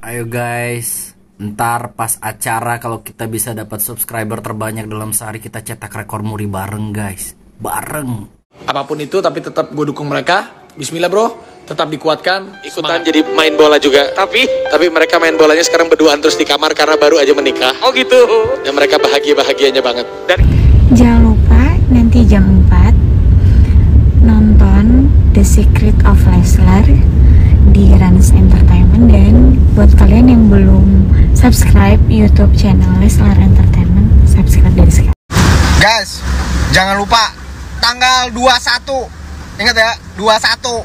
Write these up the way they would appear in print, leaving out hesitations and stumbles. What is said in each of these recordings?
Ayo guys, ntar pas acara kalau kita bisa dapat subscriber terbanyak dalam sehari, kita cetak rekor muri bareng guys. Bareng. Apapun itu tapi tetap gue dukung mereka. Bismillah bro, tetap dikuatkan. Ikutan jadi main bola juga. Tapi mereka main bolanya sekarang berduaan terus di kamar karena baru aja menikah. Oh gitu. Dan mereka bahagianya banget. Jangan lupa nanti jam 4 nonton The Secret of Leslar di Rans Entertainment. Dan buat kalian yang belum subscribe YouTube channel Leslar Entertainment, subscribe dari sekarang. Guys, jangan lupa tanggal 21. Ingat ya, 21.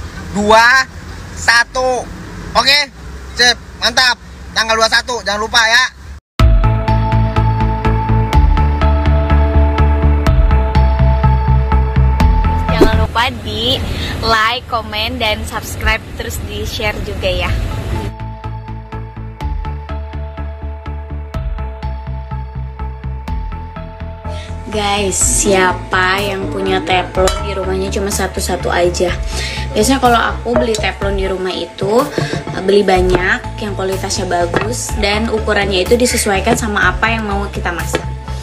Oke, sip, mantap. Tanggal 21, jangan lupa ya. Jangan lupa di like, komen, dan subscribe, terus di share juga ya. Guys, siapa yang punya teflon di rumahnya cuma satu-satu aja? Biasanya kalau aku beli teflon di rumah itu beli banyak, yang kualitasnya bagus, dan ukurannya itu disesuaikan sama apa yang mau kita masak.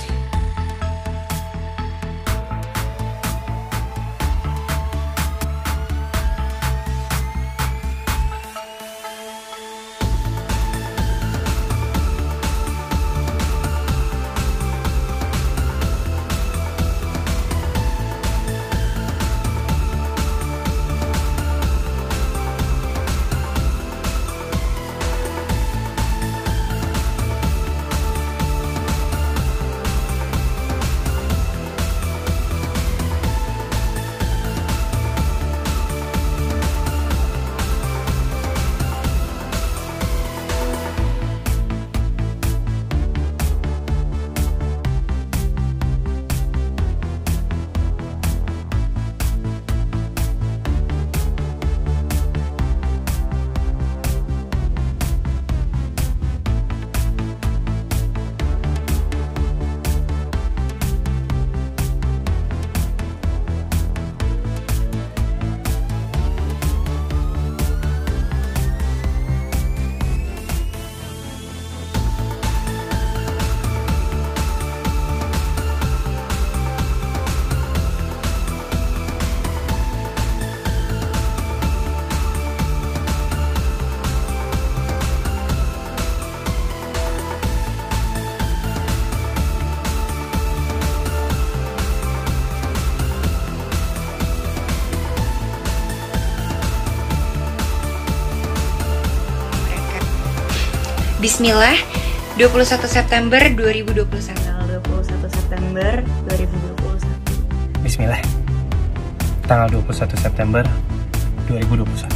Bismillah, 21 September 2021. Tanggal 21 September 2021. Bismillah, tanggal 21 September 2021.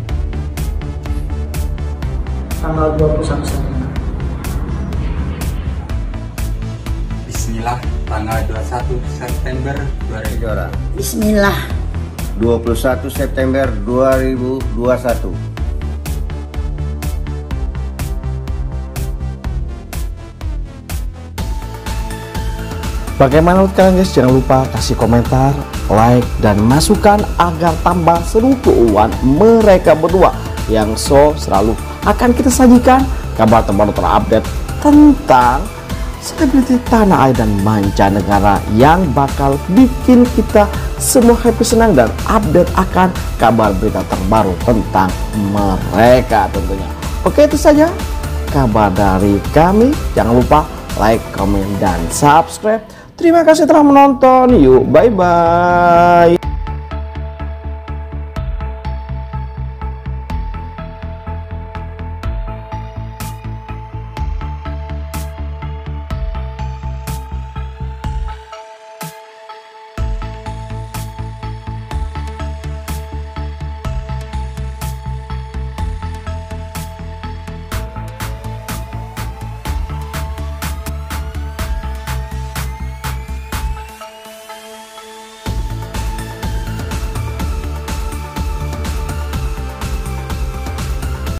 Tanggal 21 September. Bismillah, tanggal 21 September 2021. Bismillah, 21 September 2021. Bagaimana menurut kalian guys? Jangan lupa kasih komentar, like, dan masukan agar tambah seru keuangan mereka berdua yang selalu akan kita sajikan kabar terbaru terupdate tentang selebriti tanah air dan mancanegara yang bakal bikin kita semua happy, senang, dan update akan kabar berita terbaru tentang mereka tentunya. Oke, itu saja kabar dari kami. Jangan lupa like, komen, dan subscribe. Terima kasih telah menonton. Yuk, bye-bye.